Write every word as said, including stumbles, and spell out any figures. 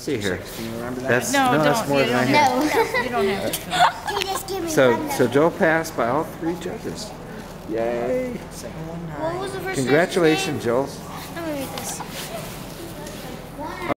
See here. Can you remember that? That's No, no, don't. that's more You than I don't had. have to. You don't have to. Can you just give me So one so though? Joel passed by all three judges. Yay! Second one, What nine. was the first Congratulations, Joel.